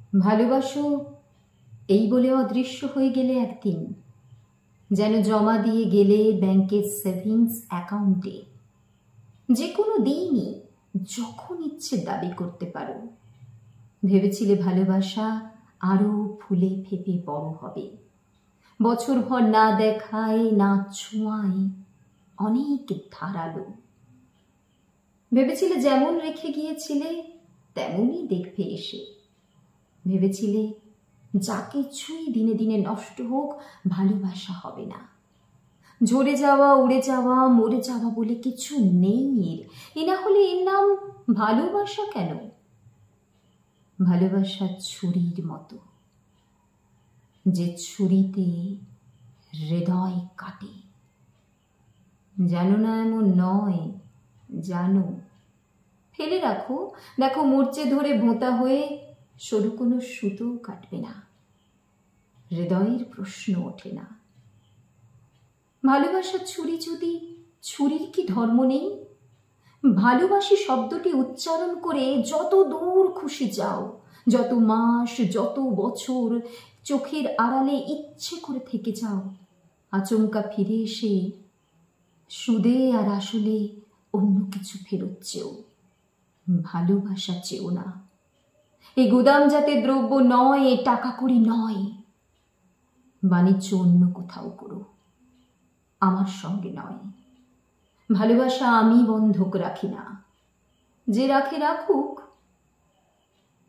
ভালোবাসো এই বলে অদৃশ্য হয়ে গেলে একদিন, যেন জমা দিয়ে গেলে ব্যাংকের সেভিংস অ্যাকাউন্টে। যে কোনো দিনই যখন ইচ্ছে দাবি করতে পারো। ভেবেছিলে ভালোবাসা আরো ফুলে ফেপে বড় হবে, বছরভর না দেখায় না ছোঁয়ায় অনেক ধারালো। ভেবেছিলে যেমন রেখে গিয়েছিলে তেমনই দেখবে এসে। ভেবেছিলে যা কিছুই দিনে দিনে নষ্ট হোক, ভালোবাসা হবে না। ঝরে যাওয়া, উড়ে যাওয়া, মরে যাওয়া বলে কিছু নেই এর। এ না হলে এর নাম ভালোবাসা কেন? ভালোবাসা ছুরির মতো, যে ছুরিতে হৃদয় কাটে। জানো না এমন নয়, জানো। ফেলে রাখো, দেখো মরচে ধরে ভোঁতা হয়ে সরু কোনো সুতো কাটবে না। হৃদয়ের প্রশ্ন ওঠে না। ভালোবাসার ছুরি যদি, ছুরির কি ধর্ম নেই? ভালোবাসি শব্দটি উচ্চারণ করে যত দূর খুশি যাও, যত মাস যত বছর চোখের আড়ালে ইচ্ছে করে থেকে যাও, আচমকা ফিরে এসে সুদে আর আসলে অন্য কিছু ফেরত চেও। ভালোবাসা চেও না। এই গুদাম জাতের দ্রব্য নয়, এই টাকা কড়ি নয়। বাণিজ্য অন্য কোথাও করো, আমার সঙ্গে নয়। ভালোবাসা আমি বন্ধক রাখি না, যে রাখে রাখুক,